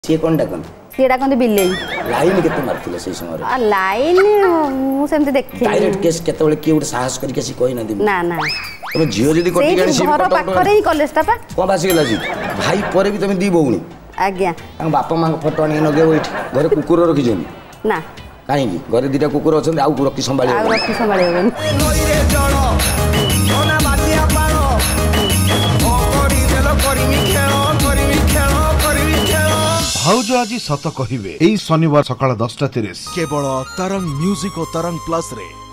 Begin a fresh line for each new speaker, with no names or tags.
सी कौन डाकन
सी डाकन बिल्ले
लाइन केते मारथिले से समय
लाइन मु सेमते देखि
डायरेक्ट केस केते बेले की उठ साहस करी के सी कोइ ना दिम
ना ना
तमे जियो जदी कोटी गानी सी
घर पाखरे ही कॉलेज ता पा
कोन बासी गेला जी भाई परे भी तमे दी बउनी
आज्ञा
तां बापा मां फोटो आनी नगे ओइठ घरे कुकुर रखि जनी
ना
काहे की घरे दिटा कुकुर अछन आउ रखि संभाळी
आउ रखि संभाळी होबन
नइरे जळो सोना बातिया पाळो ओ करी देलो करिमी खेलो
भाउज आज सत कहिबे एई शनिवार सकाळ 10:30
केवल तरंग म्यूजिक और तरंग प्लस रे।